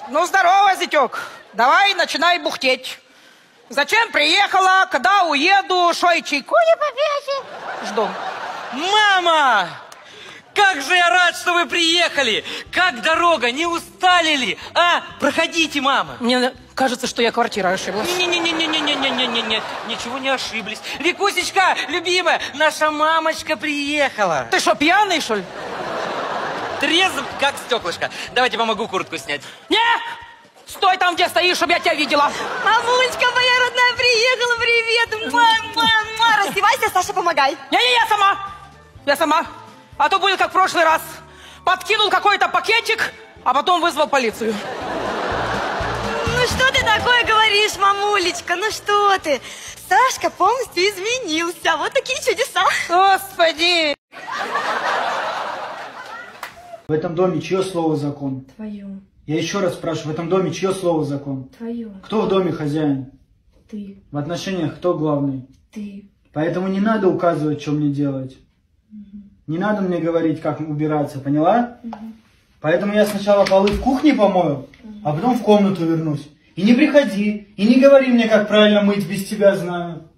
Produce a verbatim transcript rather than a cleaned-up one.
Ну, здорово, зятек. Давай, начинай бухтеть. Зачем приехала, когда уеду, шо и чайку не попейте? Жду. Мама! Как же я рад, что вы приехали! Как дорога, не устали ли? А, проходите, мама. Мне кажется, что я квартира ошиблась. Не-не-не-не-не-не-не-не-не, ничего не ошиблись. Викусечка, любимая, наша мамочка приехала. Ты что, пьяный, что ли? Трезв, как стеклышко. Давайте помогу куртку снять. Не! Стой там, где стоишь, чтобы я тебя видела. Мамулечка моя родная приехала, привет. Мама, раздевайся, Саша, помогай. Не-не, я сама. Я сама. А то будет как в прошлый раз. Подкинул какой-то пакетик, а потом вызвал полицию. Ну что ты такое говоришь, мамулечка? Ну что ты? Сашка полностью изменился. Вот такие чудеса. Господи. В этом доме чье слово закон? Твое. Я еще раз спрашиваю, в этом доме чье слово закон? Твое. Кто в доме хозяин? Ты. В отношениях кто главный? Ты. Поэтому не надо указывать, что мне делать. Угу. Не надо мне говорить, как убираться, поняла? Угу. Поэтому я сначала полы в кухне помою, угу. а потом в комнату вернусь. И не приходи, и не говори мне, как правильно мыть, без тебя знаю.